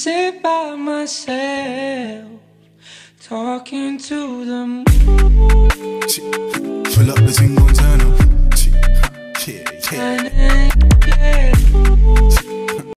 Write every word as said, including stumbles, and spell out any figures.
sit by myself, talking to the moon. Fill up the thing, gon' turn up. Yeah, yeah.